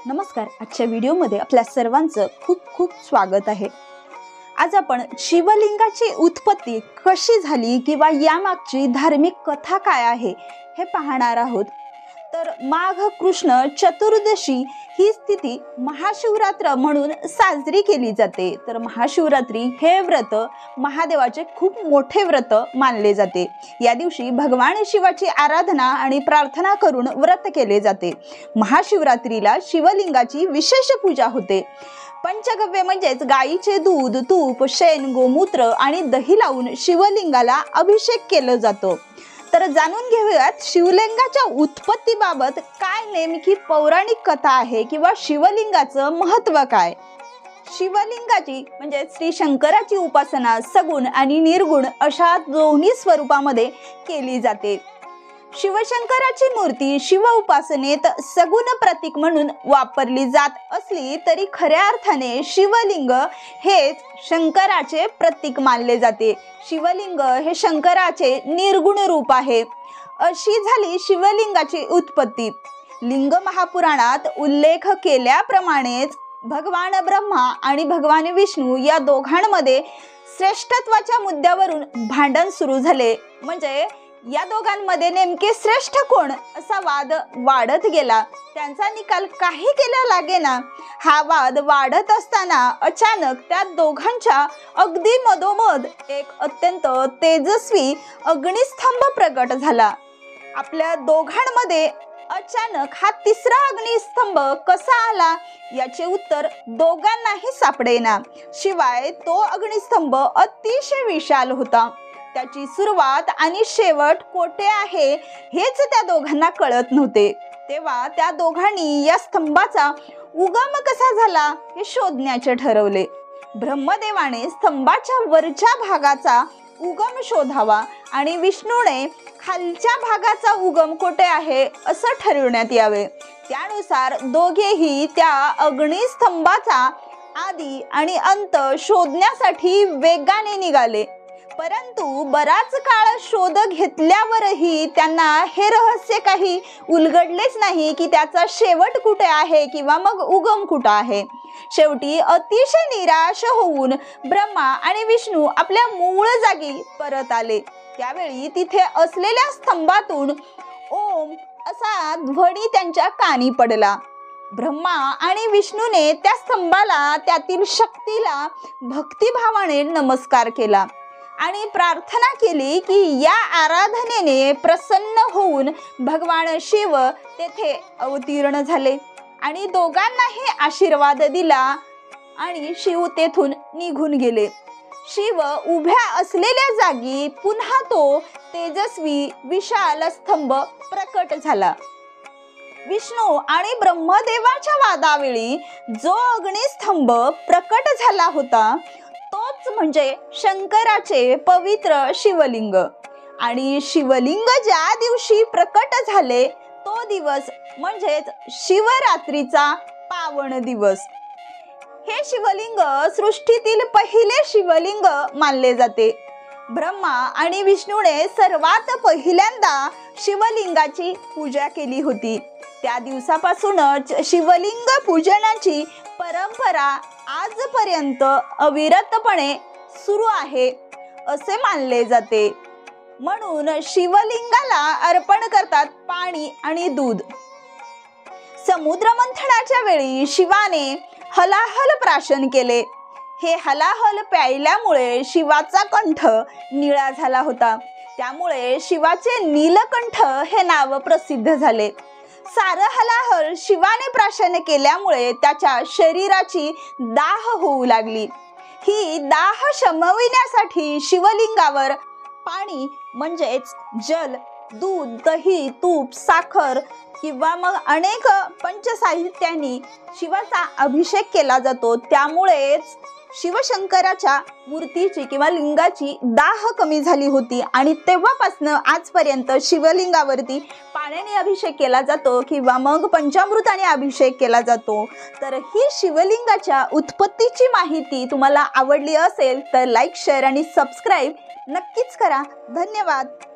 नमस्कार. आजच्या व्हिडिओमध्ये आपल्या सर्वांचं खूप खूप स्वागत आहे. आज आपण शिवलिंगाची उत्पत्ती कशी झाली किंवा यामागची धार्मिक कथा काय आहे हे पाहणार आहोत. तर माघ कृष्ण चतुर्दशी ही तिथी महाशिवरात्र म्हणून साजरी केली जाते. तर महाशिवरात्री हे व्रत महादेवाचे खूप मोठे व्रत मानले जाते. या दिवशी भगवान शिवाची आराधना आणि प्रार्थना करून व्रत केले जाते. महाशिवरात्रीला शिवलिंगाची विशेष पूजा होते. पंचगव्य म्हणजेच गाईचे दूध, तूप, शेण, गोमूत्र आणि दही लावून शिवलिंगाला अभिषेक केला जातो. तर जाणून घेऊयात शिवलिंगाच्या उत्पत्तीबाबत काय नेमकी पौराणिक कथा आहे किंवा शिवलिंगाचं महत्त्व काय. शिवलिंगाची म्हणजे श्री शंकराची उपासना सगुण आणि निर्गुण अशा दोन्ही स्वरूपामध्ये केली जाते. शिवशंकराची मूर्ती शिव उपासनेत सगुण प्रतीक म्हणून वापरली जात असली तरी खऱ्या अर्थाने शिवलिंग हेच शंकराचे प्रतीक मानले जाते. शिवलिंग हे शंकराचे निर्गुण रूप आहे. अशी झाली शिवलिंगाची उत्पत्ती. लिंग महापुराणात उल्लेख केल्याप्रमाणेच भगवान ब्रह्मा आणि भगवान विष्णू या दोघांमध्ये श्रेष्ठत्वाच्या मुद्द्यावरून भांडण सुरू झाले. म्हणजे या दोघांमध्ये नेमके श्रेष्ठ कोण असा वाद वाढत गेला. त्यांचा निकाल काही केला लागेना. हा वाद वाढत असताना अचानक त्या दोघांच्या अगदी मधोमध एक अत्यंत तेजस्वी अग्निस्तंभ प्रकट झाला. आपल्या दोघांमध्ये अचानक हा तिसरा अग्निस्तंभ कसा आला याचे उत्तर दोघांनाही सापडेना. शिवाय तो अग्निस्तंभ अतिशय विशाल होता. त्याची सुरुवात आणि शेवट कोठे आहे हेच त्या दोघांना कळत नव्हते. तेव्हा त्या दोघांनी या स्तंभाचा उगम कसा झाला हे शोधण्याचे ठरवले. ब्रह्मदेवाने स्तंभाच्या वरच्या भागाचा उगम शोधावा आणि विष्णूने खालच्या भागाचा उगम कोठे आहे असं ठरवण्यात यावे. त्यानुसार दोघेही त्या अग्निस्तंभाचा आदी आणि अंत शोधण्यासाठी वेगाने निघाले. परंतु बराच काळ शोध घेतल्यावरही त्यांना हे रहस्य काही उलगडलेच नाही की त्याचा शेवट कुठे आहे किंवा मग उगम कुठे आहे. शेवटी अतिशय निराश होऊन ब्रह्मा आणि विष्णू आपल्या मूळ जागी परत आले. त्यावेळी तिथे असलेल्या स्तंभातून ओम असा ध्वनी त्यांच्या कानी पडला. ब्रह्मा आणि विष्णूने त्या स्तंभाला, त्यातील शक्तीला भक्तिभावाने नमस्कार केला आणि प्रार्थना केली की या आराधनेने प्रसन्न होऊन भगवान शिव तेथे अवतीर्ण झाले आणि दोघांनाही आशीर्वाद दिला आणि शिव तेथून निघून गेले. शिव उभ्या असलेल्या जागी पुन्हा तो तेजस्वी विशाल स्तंभ प्रकट झाला. विष्णू आणि ब्रह्मदेवाच्या वादावेळी जो अग्निस्तंभ प्रकट झाला होता तोच म्हणजे शंकराचे पवित्र शिवलिंग. आणि शिवलिंग ज्या दिवशी प्रकट झाले तो दिवस म्हणजेच शिवरात्रीचा पावन दिवस. हे शिवलिंग सृष्टीतील पहिले शिवलिंग मानले जाते. ब्रह्मा आणि विष्णूने सर्वात पहिल्यांदा शिवलिंगाची पूजा केली होती. त्या दिवसापासूनच शिवलिंग पूजनाची परंपरा आजपर्यंत अविरतपणे सुरू आहे असे मानले जाते. म्हणून शिवलिंगाला अर्पण करतात पाणी आणि दूध. समुद्र मंथनाच्या वेळी शिवाने हलाहल प्राशन केले. हे हलाहल प्यायल्यामुळे शिवाचा कंठ निळा झाला होता. त्यामुळे शिवाचे नीलकंठ हे नाव प्रसिद्ध झाले. सारं हलाहल शिवाने प्राशन केल्यामुळे त्याच्या शरीराची दाह होऊ लागली. ही दाह शमविण्यासाठी शिवलिंगावर पाणी म्हणजेच जल, दूध, दही, तूप, साखर किंवा मग अनेक पंचसाहित्यांनी शिवाचा अभिषेक केला जातो. त्यामुळेच शिवशंकराच्या मूर्तीची किंवा लिंगाची दाह कमी झाली होती आणि तेव्हापासून आजपर्यंत शिवलिंगावरती पाण्याने अभिषेक केला जातो किंवा मग पंचामृताने अभिषेक केला जातो. तर ही शिवलिंगाच्या उत्पत्तीची माहिती तुम्हाला आवडली असेल तर लाईक, शेअर आणि सबस्क्राईब नक्कीच करा. धन्यवाद.